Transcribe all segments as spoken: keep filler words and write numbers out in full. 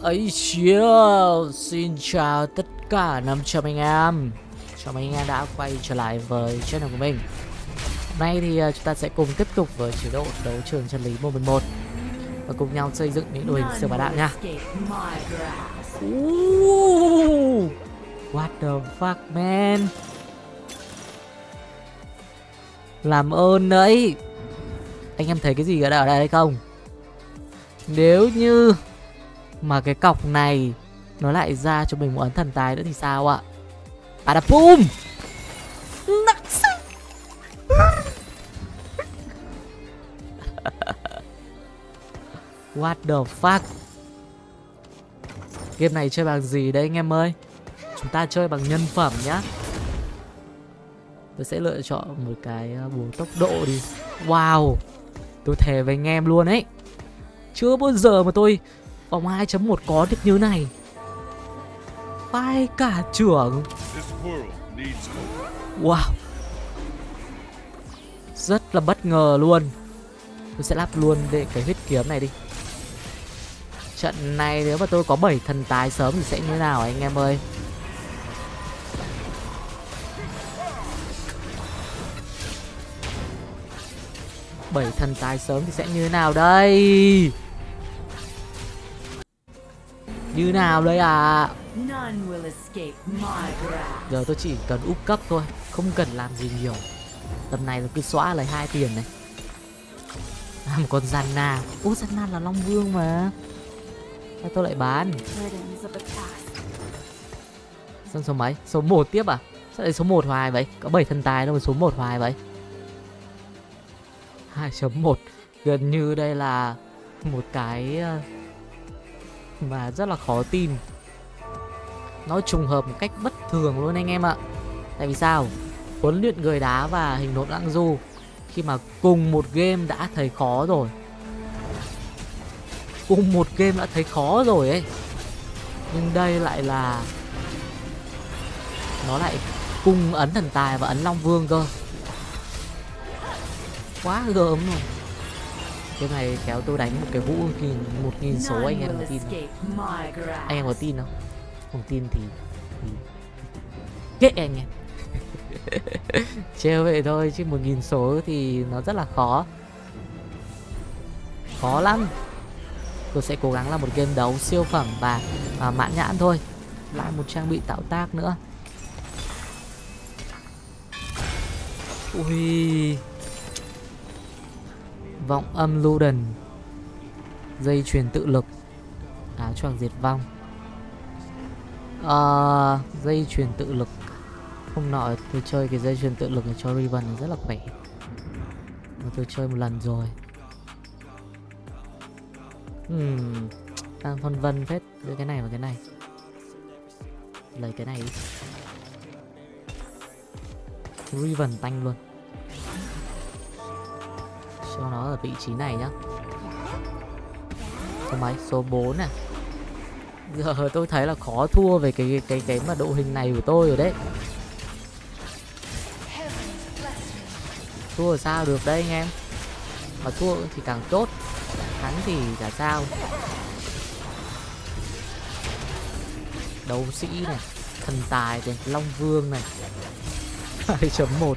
ấy chia. Xin chào tất cả năm trăm anh em. Chào mừng anh em đã quay trở lại với channel của mình. Hôm nay thì uh, chúng ta sẽ cùng tiếp tục với chế độ đấu trường chân lý một một một và cùng nhau xây dựng những đội hình siêu bá đạo nha. Ooh, what the fuck man. Làm ơn đấy. Anh em thấy cái gì ở đây, ở đây hay không? Nếu như mà cái cọc này nó lại ra cho mình một ấn thần tài nữa thì sao ạ? À đập boom. What the fuck. Game này chơi bằng gì đấy anh em ơi? Chúng ta chơi bằng nhân phẩm nhá. Tôi sẽ lựa chọn một cái búa tốc độ đi. Wow. Tôi thề với anh em luôn ấy, chưa bao giờ mà tôi vòng hai chấm một có được như này. Vai cả trưởng. Wow. Rất là bất ngờ luôn. Tôi sẽ lắp luôn để cái huyết kiếm này đi. Trận này nếu mà tôi có bảy thần tài sớm thì sẽ như thế nào anh em ơi? Bảy thần tài sớm thì sẽ như thế nào đây? Như nào đây à? Giờ tôi chỉ cần úp cấp thôi, không cần làm gì nhiều. Tầm này tôi cứ xóa lấy hai tiền này. À, một con Zanna. Ô, Zanna là Long Vương mà. Sao tôi lại bán? Sân số mấy? Số một tiếp à? Sao lại số một hoài vậy? Có bảy thần tài đâu mà số một hoài vậy? hai chấm một. Gần như đây là một cái mà rất là khó tin. Nó trùng hợp một cách bất thường luôn anh em ạ. Tại vì sao? Huấn luyện người đá và hình nộm lãng du khi mà cùng một game đã thấy khó rồi. Cùng một game đã thấy khó rồi ấy. Nhưng đây lại là nó lại cùng ấn thần tài và ấn Long Vương cơ. Quá gớm rồi. Cái này kéo tôi đánh một cái vũ một nghìn số anh em có tin không? Anh em có tin không? Không tin thì, thì... kệ anh em. Trêu vậy thôi chứ một nghìn số thì nó rất là khó. Khó lắm. Tôi sẽ cố gắng là một game đấu siêu phẩm và à, mãn nhãn thôi. Lại một trang bị tạo tác nữa. Ui. Vọng âm lưu đần. Dây chuyền tự lực. Áo choàng diệt vong. à, Dây chuyền tự lực. Không nọ tôi chơi cái dây chuyền tự lực này cho Riven rất là khỏe. Mà tôi chơi một lần rồi. Hmm, đang phân vân phết giữa cái này và cái này. Lấy cái này đi. Riven tanh luôn. Cho nó ở vị trí này nhá. Số mấy? Số bốn à? Giờ tôi thấy là khó thua về cái cái cái, cái mà đội hình này của tôi rồi đấy. Thua sao được đây anh em? Mà thua thì càng tốt, thắng thì chả sao. Đấu sĩ này, thần tài này, Long Vương này. hai chấm một.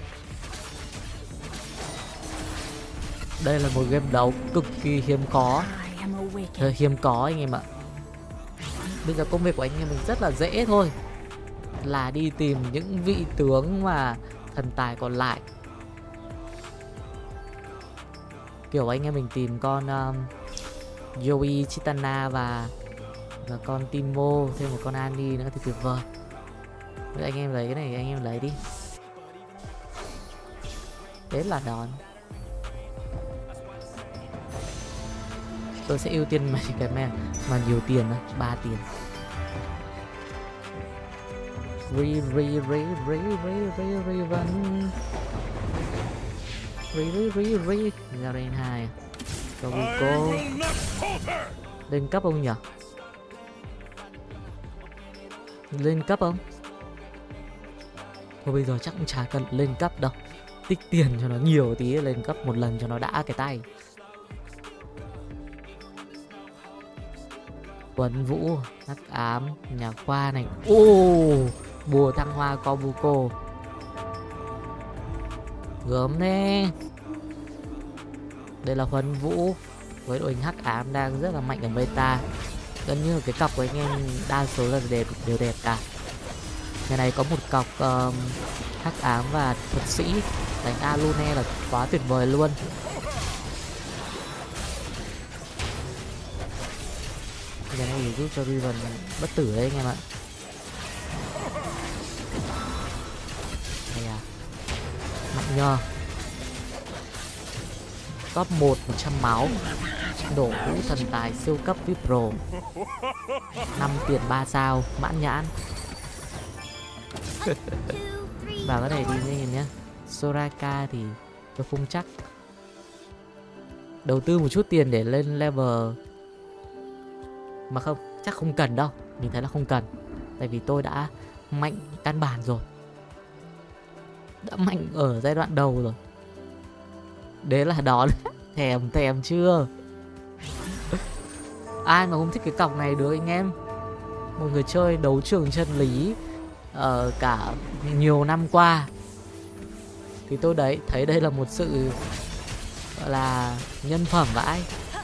Đây là một game đấu cực kỳ hiếm khó. Ờ, hiếm có anh em ạ. Bây giờ công việc của anh em mình rất là dễ thôi, là đi tìm những vị tướng mà thần tài còn lại. Kiểu anh em mình tìm con um, Joey, Chitana và và con Timo, thêm một con Annie nữa thì tuyệt vời. Vậy anh em lấy cái này, anh em lấy đi. Thế là đòn. Tôi sẽ ưu tiên mấy cái mà, mà nhiều tiền đó, ba tiền. Re re re re re re re vân. Re re re re. Ra đây hai. Go go. Lên cấp không nhỉ? Lên cấp không? Thôi bây giờ chắc cũng chả cần lên cấp đâu. Tích tiền cho nó nhiều tí, lên cấp một lần cho nó đã cái tay. Tuấn Vũ, Hắc Ám, Nhà Khoa này. Ô, bùa thăng hoa Kobuko. Gớm thế. Đây là Huấn Vũ với đội hình Hắc Ám đang rất là mạnh ở meta. Gần như cái cọc của anh em đa số là đẹp, đều đẹp cả. Ngày này có một cọc um, Hắc Ám và Thuật Sĩ đánh Alune là quá tuyệt vời luôn. Cái này thì giúp cho Riven bất tử đấy anh em ạ. Đây à, mạnh nhờ. Top một một trăm máu. Đổ vũ thần tài siêu cấp vê i pê Pro. năm tiền ba sao mãn nhãn. Vào cái này đi anh em nhé. Soraka thì tôi không chắc. Đầu tư một chút tiền để lên level. Mà không, chắc không cần đâu. Mình thấy là không cần. Tại vì tôi đã mạnh căn bản rồi. Đã mạnh ở giai đoạn đầu rồi. Đấy là đó. Thèm thèm chưa. Ai mà không thích cái cọc này được anh em. Một người chơi đấu trường chân lý ở cả nhiều năm qua thì tôi đấy thấy đây là một sự gọi là nhân phẩm vãi.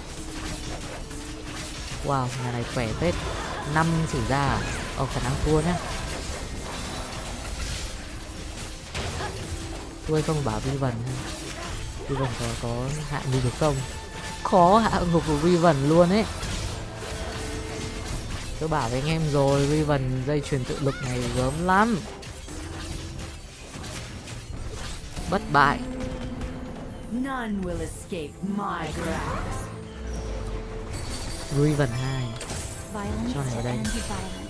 Wow, nhà này khỏe phết. Năm sử ra à? Ồ, khả năng thua nhá. Tôi không bảo Riven. Riven có, có hạ ngục được không? Khó hạ ngục của Riven luôn ấy. Tôi bảo với anh em rồi, Riven dây chuyền tự lực này gớm lắm. Bất bại. None will escape my grasp. Riven hai. Violence Cho này ở to đây. end violence.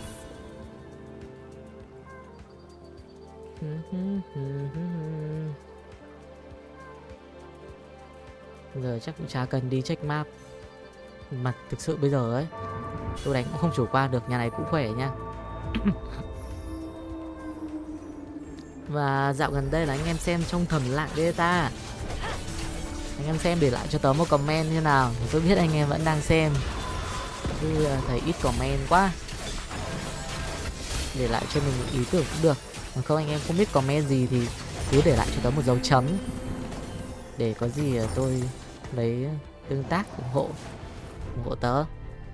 Giờ chắc cũng chả cần đi check map. Mà thực sự bây giờ ấy, tôi đánh cũng không chủ quan được. Nhà này cũng khỏe nha. Và dạo gần đây là anh em xem trong thầm lặng beta. Anh em xem để lại cho tớ một comment như nào. Tôi biết anh em vẫn đang xem. Chứ thấy ít comment quá. Để lại cho mình một ý tưởng cũng được. Còn không anh em không biết comment gì thì cứ để lại cho tớ một dấu chấm. Để có gì tôi lấy tương tác ủng hộ ủng hộ tớ.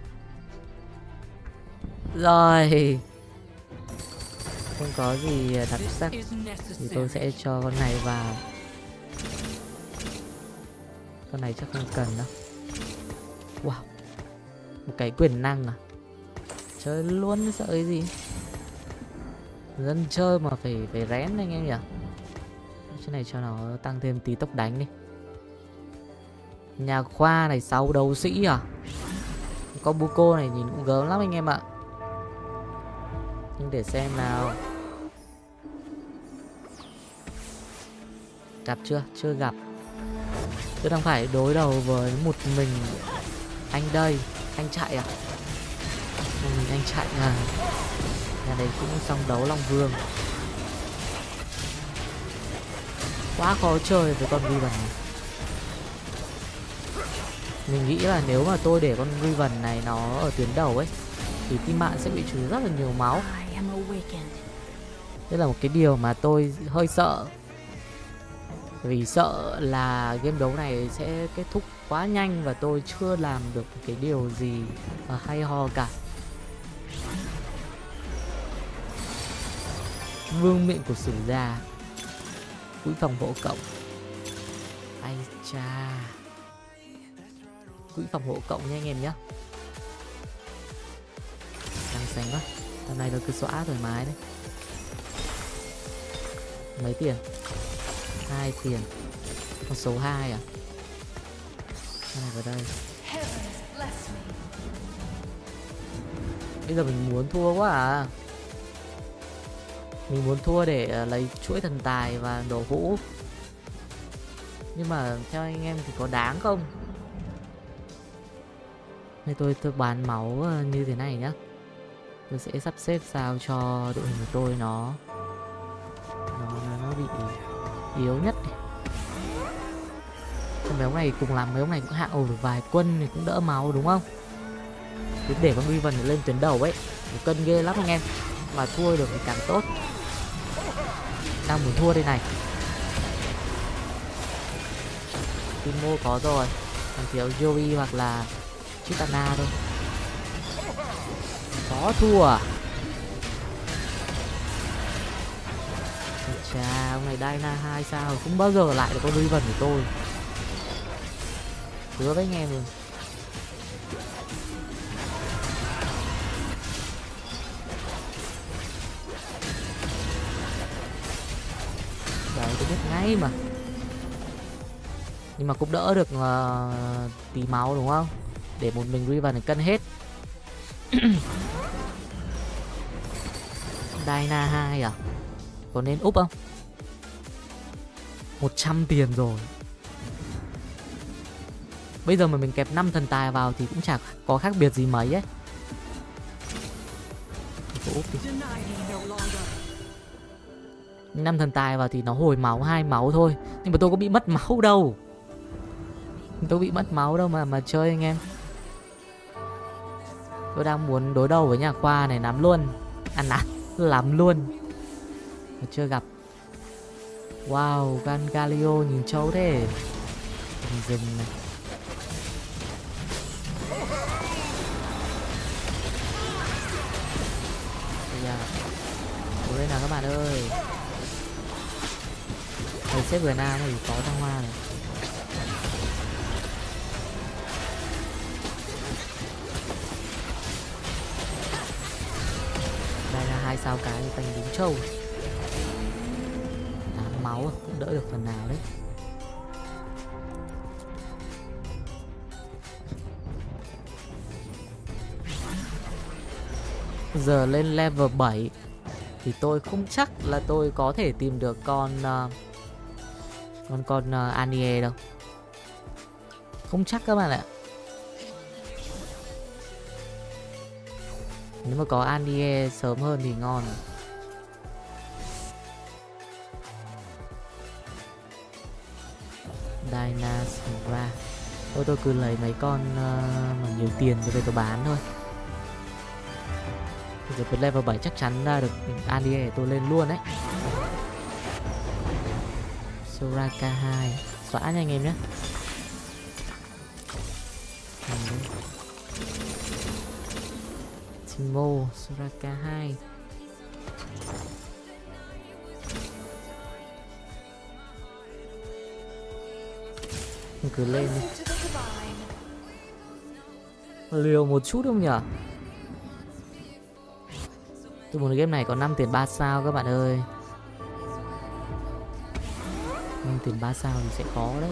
Rồi, không có gì đặc sắc thì tôi sẽ cho con này vào. Con này chắc không cần đâu. Wow, một cái quyền năng à? Chơi luôn, sợ cái gì. Dân chơi mà phải phải rén anh em nhỉ. Cái này cho nó tăng thêm tí tốc đánh đi. Nhà Khoa này sáu đấu sĩ à? Kobuko này nhìn cũng gớm lắm anh em ạ. Nhưng để xem nào. Gặp chưa? Chưa gặp. Tôi đang phải đối đầu với một mình anh đây. Anh chạy à? Một mình anh chạy à? Nhà này cũng xong đấu Long Vương. Quá khó chơi với con Riven này. Mình nghĩ là nếu mà tôi để con Riven này nó ở tuyến đầu ấy thì team bạn sẽ bị trừ rất là nhiều máu. Đây là một cái điều mà tôi hơi sợ. Vì sợ là game đấu này sẽ kết thúc quá nhanh và tôi chưa làm được cái điều gì hay ho cả. Vương miện của sử gia. Quỹ phòng hộ cộng. Ai cha. Quỹ phòng hộ cộng nha anh em nhé. Đang xanh quá. Tầm này nó cứ xóa thoải mái đấy. Mấy tiền? Hai tiền. Con số hai à? Cái này vào đây. Bây giờ mình muốn thua quá à. Mình muốn thua để lấy chuỗi thần tài và đổ vũ. Nhưng mà theo anh em thì có đáng không? Nên tôi tôi bán máu như thế này nhá. Tôi sẽ sắp xếp sao cho đội hình của tôi nó Nó, nó bị yếu nhất đi. Mấy ông này cùng làm mấy ông này cũng hạ ổ được vài quân thì cũng đỡ máu đúng không? cứ để con Riven lên tuyến đầu ấy, một cân ghê lắm anh em, mà thua được thì càng tốt. Đang muốn thua đây này. Timo có rồi, còn thiếu Joey hoặc là Chitana thôi. Có thua à? Chà, ông này Dyna hai sao không bao giờ lại được con Riven của tôi. Hứa với anh em rồi. Đấy, tôi biết ngay mà. Nhưng mà cũng đỡ được uh, tí máu đúng không? Để một mình Riven này cân hết. Dyna hai à? Có nên úp không? một trăm tiền rồi. Bây giờ mà mình kẹp năm thần tài vào thì cũng chẳng có khác biệt gì mấy ấy. Tôi úp đi. năm thần tài vào thì nó hồi máu hai máu thôi. Nhưng mà tôi có bị mất máu đâu. Tôi bị mất máu đâu mà mà chơi anh em. Tôi đang muốn đối đầu với nhà khoa này nắm luôn. Ăn nắm lắm luôn. Mà chưa gặp. Wow, Gangalio nhìn trâu thế. Dừng dừng này. Cố lên nào các bạn ơi. Thầy xếp người nam thì có thăng hoa này. Đây là hai sao cái tanh đúng trâu. Tám máu cũng đỡ được phần nào đấy. Giờ lên level bảy thì tôi không chắc là tôi có thể tìm được con uh, con con uh, Annie đâu. Không chắc các bạn ạ. Nếu mà có Annie sớm hơn thì ngon. Dyna ra. Thôi tôi cứ lấy mấy con uh, mà nhiều tiền rồi về tôi bán thôi. Giờ với level bảy chắc chắn ra được Annie tôi lên luôn đấy. Soraka hai. Xóa nha anh em nhé. Timo, Soraka hai. Mình cứ lên đi. Liều một chút không nhở? Tôi muốn game này có năm tiền ba sao các bạn ơi. năm tiền ba sao thì sẽ khó đấy.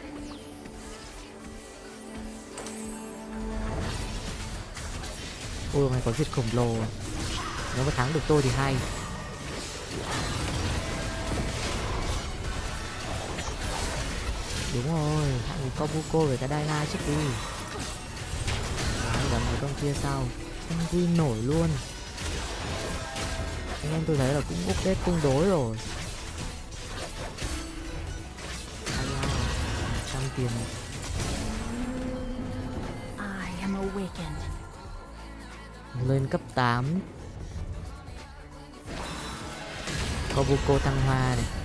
Ôi mày có giết khổng lồ. Nếu mà thắng được tôi thì hay. Đúng rồi, hãy Kobuko về cái Dyna trước đi. Đấy, gặp mấy con kia sau. Không quy nổi luôn. Anh em tôi thấy là cũng update tương đối rồi. Trăm tiền. I am awakened. Lên cấp tám. Kobuko thăng hoa này.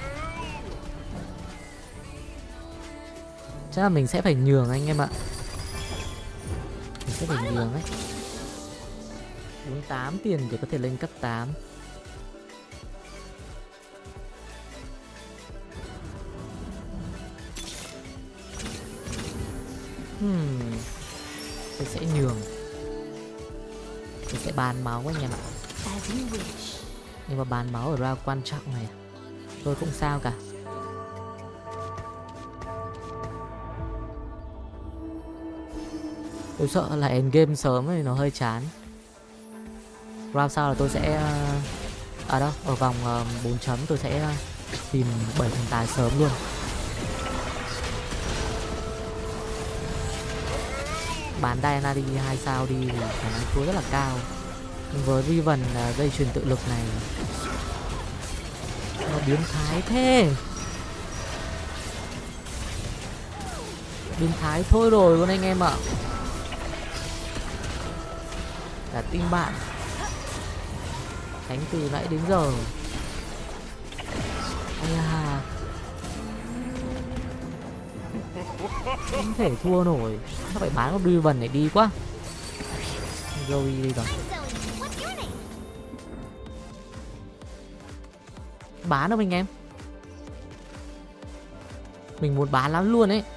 Chắc là mình sẽ phải nhường anh em ạ. Mình sẽ phải nhường ấy. bốn mươi tám tiền để có thể lên cấp tám. Hmm. Tôi sẽ nhường. Tôi sẽ bán máu anh em ạ. Nhưng mà bán máu ở round quan trọng này tôi không sao cả. Tôi sợ là endgame sớm thì nó hơi chán. Round sau là tôi sẽ à đâu, ở vòng uh, bốn chấm tôi sẽ tìm bảy thần tài sớm luôn. Bán Diana đi hai sao đi thì khả năng thua rất là cao. Nhưng với Riven uh, dây chuyền tự lực này nó biến thái thế. Biến thái thôi rồi luôn anh em ạ. Cả team bạn đánh từ nãy đến giờ. Ây da, không thể thua nổi. Sao phải bán con Driven này đi quá. Joey đi rồi. Bán đâu anh em? Mình muốn bán lắm luôn ấy.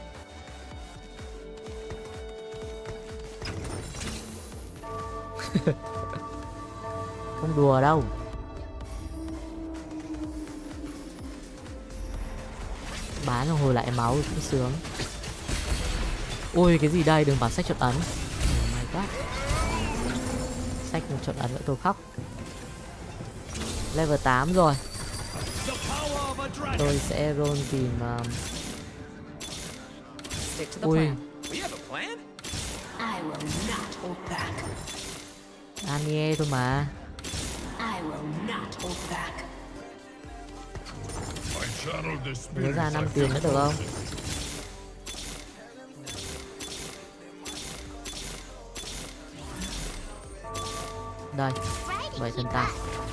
Không đùa đâu. Bán rồi hồi lại máu cũng sướng. Ôi cái gì đây, đừng bảo sách chọn ấn. Oh my god. Sách chọn ấn nữa tôi khóc. Level tám rồi. Tôi sẽ roll tìm um... ui Anie thôi mà. Nhớ ra năm tiền nữa được không? Đây, bảy thần tài.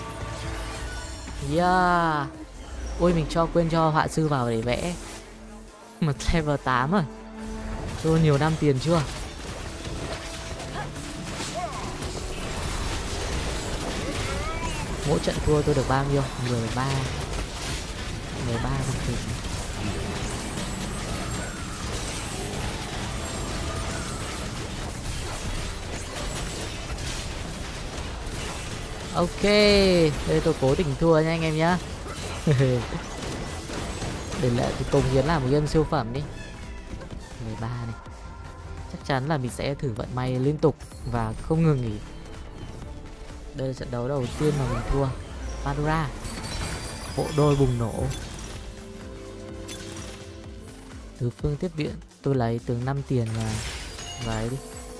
Yeah. Ôi mình cho quên cho họa sư vào để vẽ. Mà level tám rồi. Tôi nhiều năm tiền chưa? Mỗi trận thua tôi được bao nhiêu? mười ba. mười ba phần tiền. Ok, đây tôi cố tình thua nha anh em nhá. Để lại thì công hiến làm một game siêu phẩm đi. mười ba này. Chắc chắn là mình sẽ thử vận may liên tục và không ngừng nghỉ. Đây là trận đấu đầu tiên mà mình thua. Pandora, bộ đôi bùng nổ. Từ phương tiếp viện tôi lấy tướng năm tiền và và ấy đi.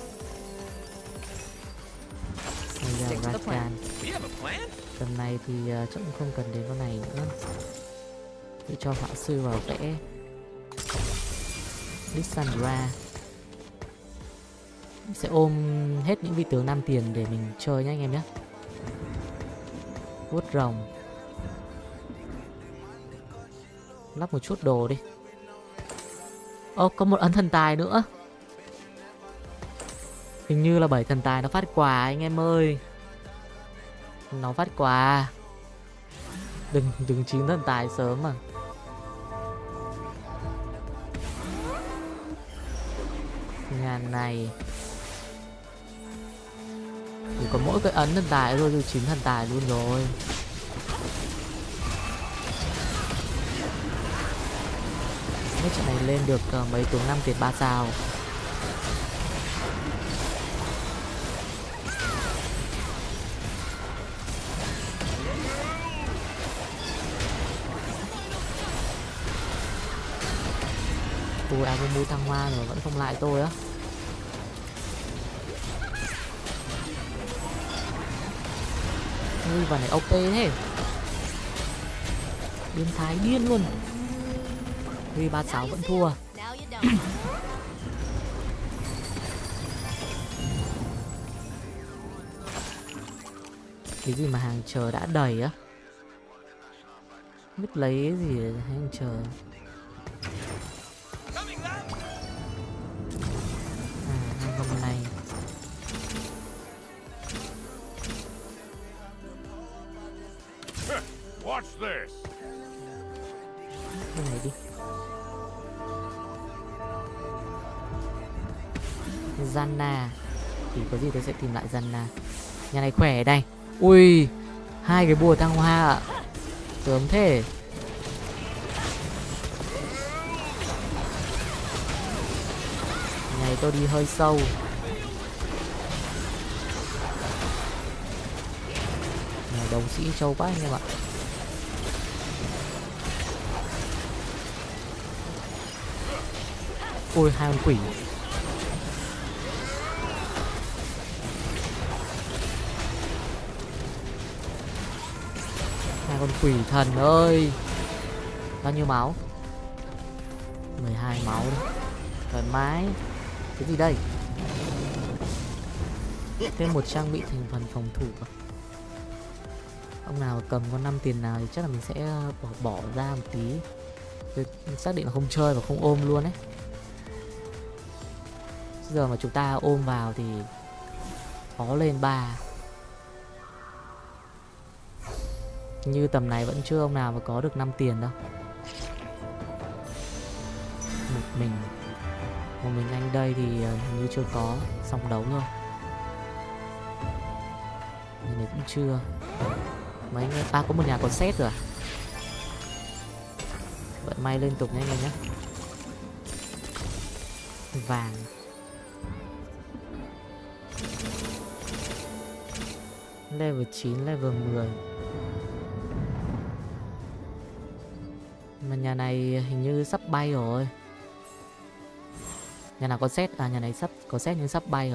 Bây giờ Rakan. Tầm này thì uh, chắc cũng không cần đến con này nữa. Tôi cho họa sư vào vẽ Lissandra. Sẽ ôm hết những vị tướng năm tiền để mình chơi nhé anh em nhé. Vuốt rồng. Lắp một chút đồ đi. Ô, có một ấn thần tài nữa. Hình như là bảy thần tài nó phát quà anh em ơi. Nó phát quà. Đừng đừng chín thần tài sớm mà. Nhà này chỉ có mỗi cái ấn thần tài thôi, rồi chín thần tài luôn rồi. Mấy trận này lên được uh, mấy tướng năm tiền ba sao. Ui, Agomu thăng hoa rồi vẫn không lại tôi á. Ui, vào này ô pê thế. Biến thái điên luôn. Huy ba sáu vẫn thua. Cái gì mà hàng chờ đã đầy á. Biết lấy cái gì để hàng chờ. À, hai con này. Cái này đi. Zanna. Thì có gì tôi sẽ tìm lại Zanna. Nhà này khỏe đây. Ui, hai cái bùa thăng hoa ạ. Sớm thế. Này tôi đi hơi sâu. Nhà đồng sĩ trâu quá anh em ạ. Ôi, hai con quỷ. Hai con quỷ thần ơi. Bao nhiêu máu? mười hai máu đấy. Thoải mái. Cái gì đây? Thêm một trang bị thành phần phòng thủ à? Ông nào mà cầm con năm tiền nào thì chắc là mình sẽ bỏ bỏ ra một tí. Tôi xác định là không chơi và không ôm luôn ấy. Giờ mà chúng ta ôm vào thì khó lên ba. Như tầm này vẫn chưa ông nào mà có được năm tiền đâu. Một mình Một mình anh đây thì hình như chưa có. Xong đấu thôi. Nhìn này cũng chưa. Mấy anh... À có một nhà có set rồi à? Vận may liên tục nha anh em nhé. Vàng. Level chín, level mười. Mà nhà này hình như sắp bay rồi. Nhà nào có set? À nhà này sắp có set nhưng sắp bay rồi.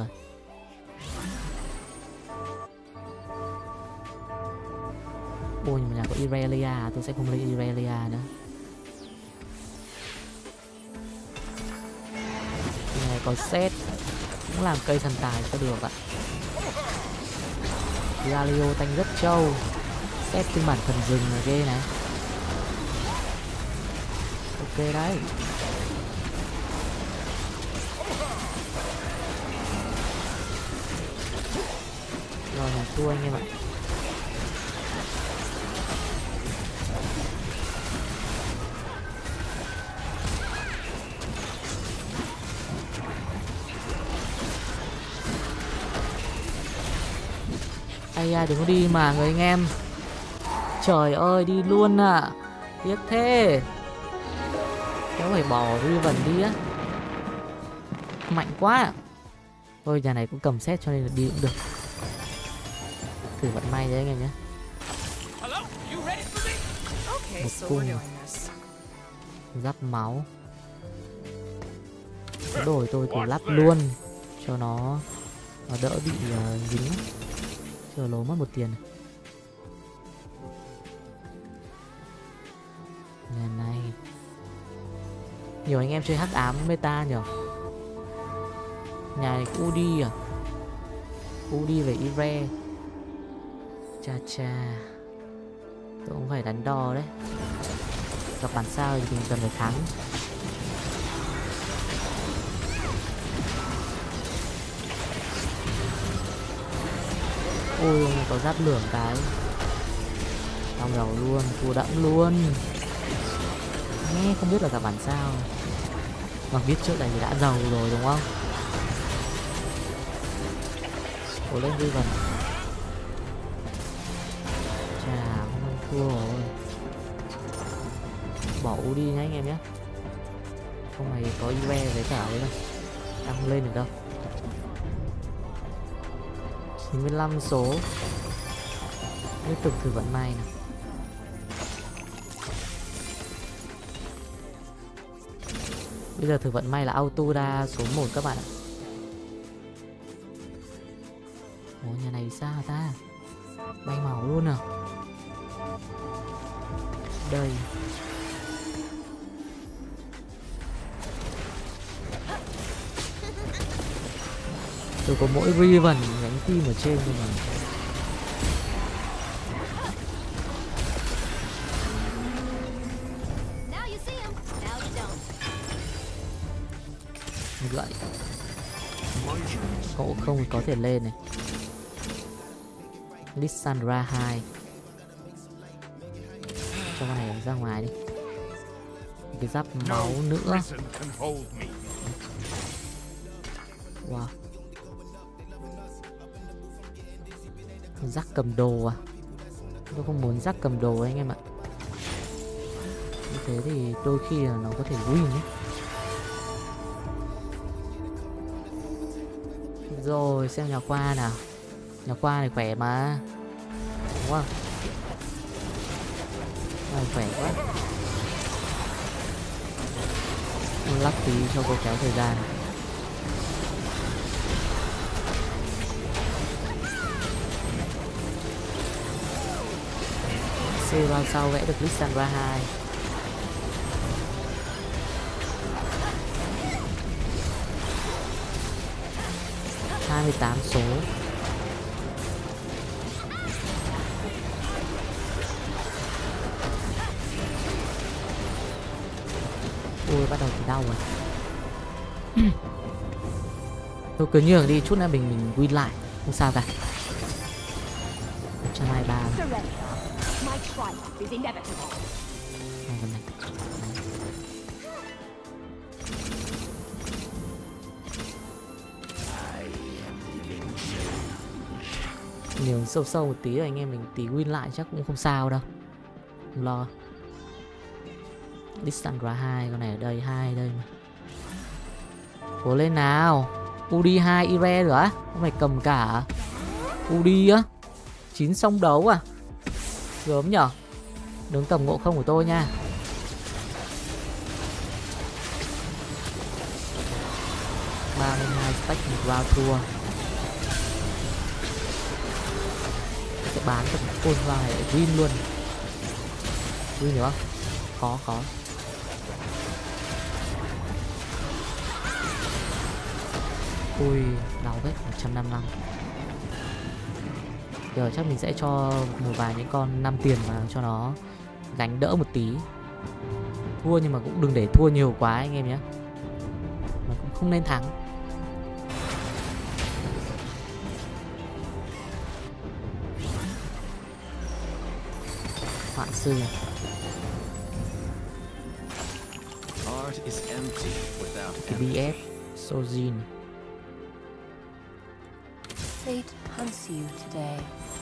Ôi nhưng mà nhà có Irelia, tôi sẽ không lấy Irelia nữa. Nhà này có set, cũng làm cây thần tài cho được ạ. Galio tanh rất trâu. Set phiên bản thần rừng là ghê này. Ok đấy. Rồi mình thua anh em ạ. Ai da đừng có đi mà người anh em. Trời ơi đi luôn à. Tiếc thế. Nếu phải bỏ Riven đi á. Mạnh quá. Thôi nhà này cũng cầm set cho nên là đi cũng được. Thử vận may đấy anh em nhé. Một cung. Giáp máu. Cái đổi tôi cứ lắp luôn cho nó, nó đỡ bị uh, dính. Chờ lố mất một tiền. Nhà này nhiều anh em chơi hắc ám meta nhở. Nhà này Udi à? Udi về Ire. Cha cha. Tôi cũng phải đánh đo đấy. Gặp bản sao thì mình cần phải thắng. Ôi có giáp lửa cái. Xong đầu luôn, thua đẫm luôn. Nghe không biết là gặp bản sao. Mà biết trước này thì đã giàu rồi đúng không? Cố lên Riven. Chà, không thua rồi. Bỏ U đi nhá anh em nhé. Không này có Ive với cả đấy đâu. Đang không lên được đâu. chín mươi lăm số. Tiếp tục thử vận may nào. Bây giờ thử vận may là auto ra số một các bạn ạ. Ủa nhà này sao ta? Bay màu luôn à? Đây. Tôi có mỗi Riven gánh team ở trên thôi mà. Gậy. Cậu không có thể lên này. Lissandra hai. Cho con này ra ngoài đi. Cái giáp máu nữa. Wow. Rắc cầm đồ à? Tôi không muốn rắc cầm đồ anh em ạ. Như thế thì đôi khi là nó có thể win ấy. Rồi xem nhà qua nào. Nhà qua này khỏe mà. Đúng không? Này khỏe quá. Lắc tí cho cô kéo thời gian. C vào sau vẽ được Lissandra hai. hai mươi tám số. bắt đầu thì đau rồi. Tôi cứ nhường đi, chút nữa mình mình win lại, không sao cả. một trăm hai mươi ba. Surrender. My triumph is inevitable. Này, con này. Nhiều sâu sâu một tí rồi anh em mình tí win lại chắc cũng không sao đâu. Không lo. Lissandra hai, con này ở đây, hai đây mà. Cố lên nào. Udi hai Ire nữa á? Không phải cầm cả. Udi á. chín song đấu à? Gớm nhở. Đứng tầm ngộ không của tôi nha. ba mươi hai stack một round thua. Sẽ bán được một full round này để win luôn. Win được không? Khó khó. Ui, đau hết. Một trăm năm mươi lăm. Giờ chắc mình sẽ cho một vài những con năm tiền vào cho nó gánh đỡ một tí. Thua nhưng mà cũng đừng để thua nhiều quá anh em nhé. Mà cũng không nên thắng. Hoạn sư cái bê ép Sojin. Fate hunts you today.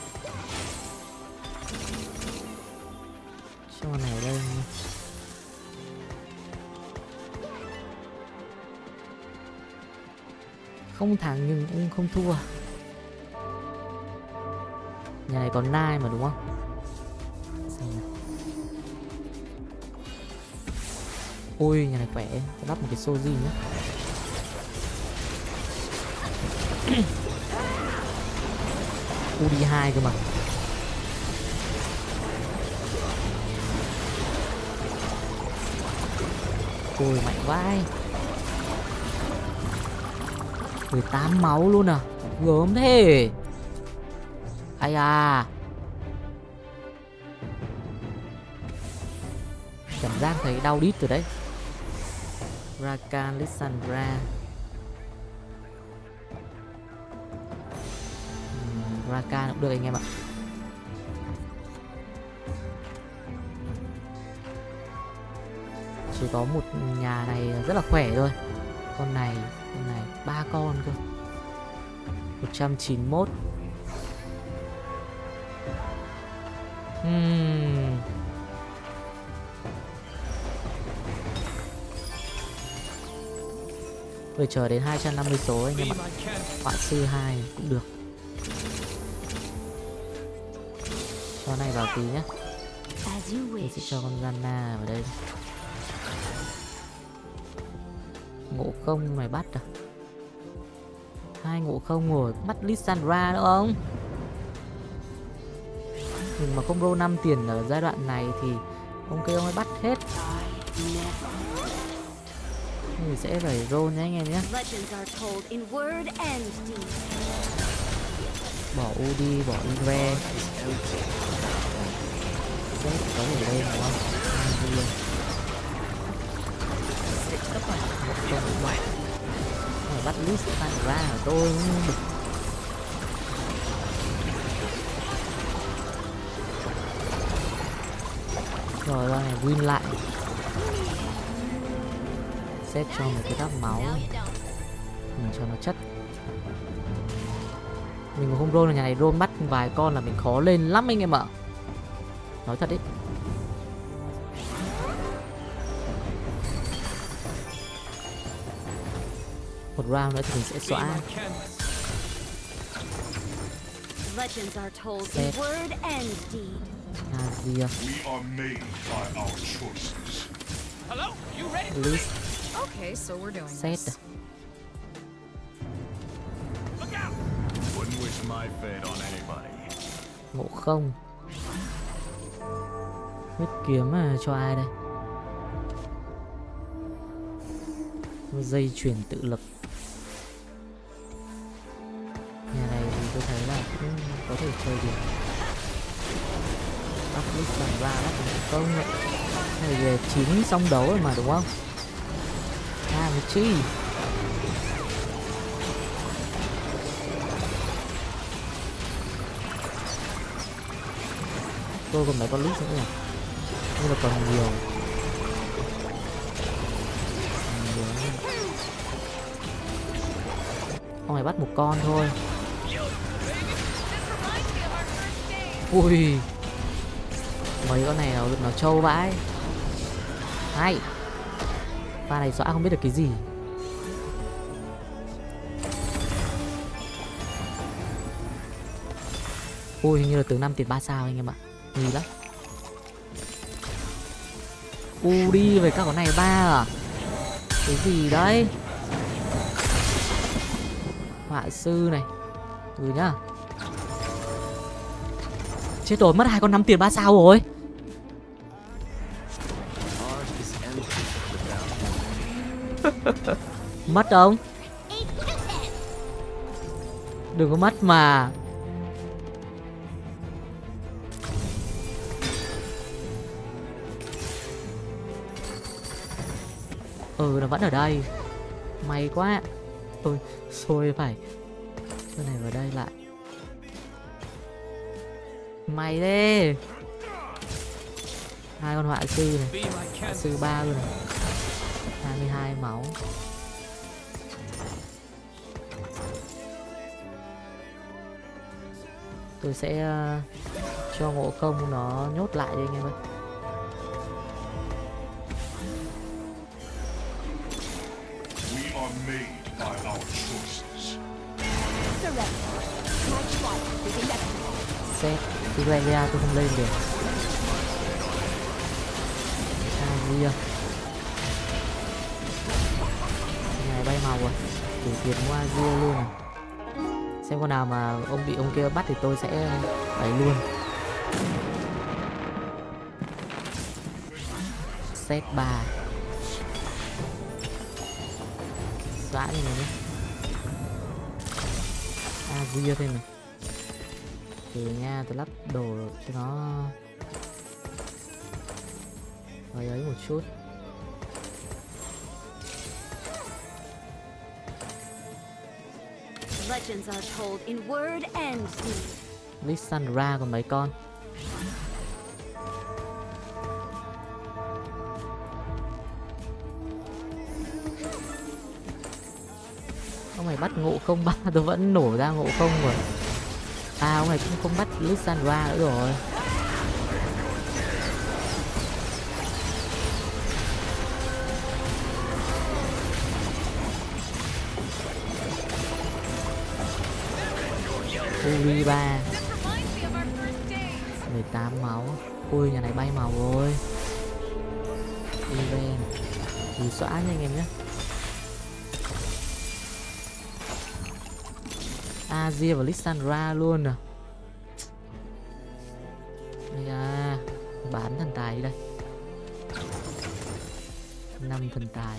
Cho con này ở đây. Không thắng nhưng cũng không thua. Nhà này còn nai mà đúng không? Ôi nhà này khỏe. Tôi lắp một cái Sojin nhé. Udi hai cơ mà. Ôi mạnh vãi. mười tám máu luôn à. Gớm thế. Ai à. Cảm giác thấy đau đít rồi đấy. Rakan, Lissandra. uhm, Rakan cũng được anh em ạ. Chỉ có một nhà này rất là khỏe thôi. Con này, con này ba con cơ. một trăm chín mươi mốt. Hmm. Rồi chờ đến hai trăm năm mươi số anh em ạ. Hoạn sư hai cũng được. Cho này vào tí nhé. Tôi sẽ cho con Rana vào đây. Ngộ không mày bắt à? Hai ngộ không rồi, bắt Lissandra nữa không? Nhưng mà không roll năm tiền ở giai đoạn này thì ông kia ông ấy bắt hết. Mình sẽ phải roll nhé anh em nhé. Bỏ Udi, bỏ Ire. Sẽ có thể lên đúng không? Không bắt list ra của tôi. Rồi ra này win lại. Set cho một cái đắp máu. Mình cho nó chất. Mình mà không roll là nhà này roll bắt vài con là mình khó lên lắm anh em ạ. Nói thật đấy. Một round nữa thì mình sẽ xóa. Set. Nazir. List. Okay, so we're doing Set. this. Ngộ không. Huyết kiếm à, cho ai đây? Dây chuyển tự lực. Nhà này thì tôi thấy là cũng có thể chơi được. Bắt list bằng ra bắt thành công. Này về chín xong đấu rồi mà đúng không? Hàng chi. Tôi còn mấy con lít nữa nhỉ, nhưng mà còn nhiều. Ông này bắt một con thôi. Ui, mấy con này nó, nó trâu vãi. Hay, pha này xóa không biết được cái gì. Ui, hình như là tướng năm tiền ba sao anh em ạ. Nghi lắm. U đi về các con này ba à? Cái gì đấy? Họa sư này. Từ nhá. Chết rồi, mất hai con năm tiền ba sao rồi. Mất không? Đừng có mất mà. Ừ, nó vẫn ở đây. May quá. Tôi xôi phải cái này vào đây lại. May thế. Hai con họa sư này, họa sư ba luôn này. hai mươi hai máu. Tôi sẽ uh, cho ngộ công nó nhốt lại đi anh em ơi. Xét Irelia tôi không lên được. Azir này bay màu rồi, đủ tiền mua Azir luôn này. Xem con nào mà ông bị ông kia bắt thì tôi sẽ đẩy luôn. Set ba xóa đi này nhé. Azir thêm này. Từ nha, tôi lắp đồ cho nó ấy ấy một chút. Legends are told in word and deed. Lissandra còn mấy con. Ông này bắt ngộ không ba, tôi vẫn nổ ra ngộ không rồi. À, ông này cũng không bắt Lissandra nữa rồi. Uri ba mười tám máu. Ui, nhà này bay màu rồi. Even thì xóa nha anh em nhé. Azir và Lissandra luôn à. À, bán thần tài đi đây. Năm thần tài.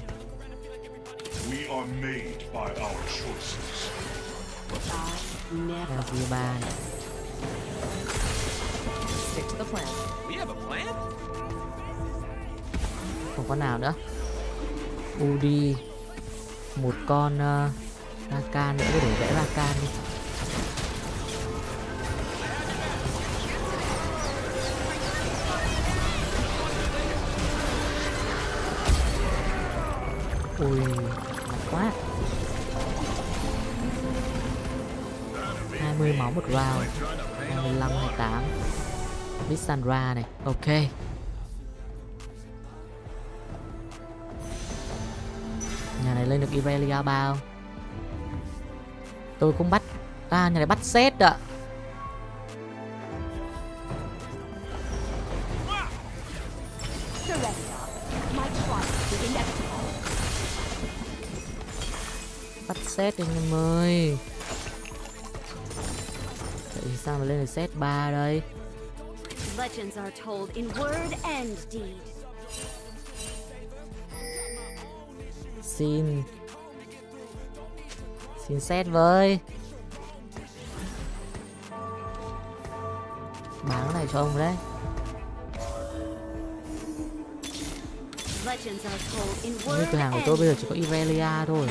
Azir ba này. Không có nào nữa. Udi. Một con uh, Rakan nữa, để vẽ Rakan đi. Ui, mạnh quá. hai mươi máu một round. hai mươi lăm, hai mươi tám. Lissandra này, ok. Nhà này lên được Irelia ba không? Tôi cũng bắt. À, nhà này bắt set ạ. Bắt set anh em ơi. Vậy thì sao mà lên được set ba đây? Legends are told in word and deed. Xin Xin set với. Bán cái này cho ông đấy. legends are told in Như word cửa hàng của tôi bây and giờ chỉ có Irelia thôi.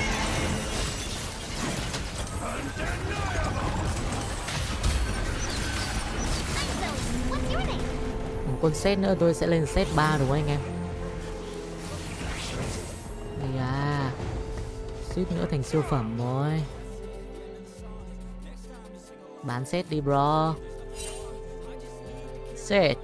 Một con set nữa tôi sẽ lên set ba đúng không anh em? Đây à, suýt nữa thành siêu phẩm rồi. Bán set đi bro. Set.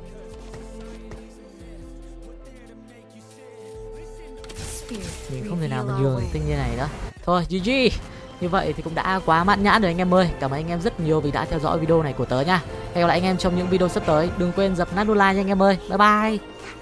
Mình không thể nào mà nhường tinh như này đó. Thôi giê giê. Như vậy thì cũng đã quá mãn nhãn rồi anh em ơi. Cảm ơn anh em rất nhiều vì đã theo dõi video này của tớ nha. Hẹn gặp lại anh em trong những video sắp tới. Đừng quên dập nút like nha anh em ơi. Bye bye.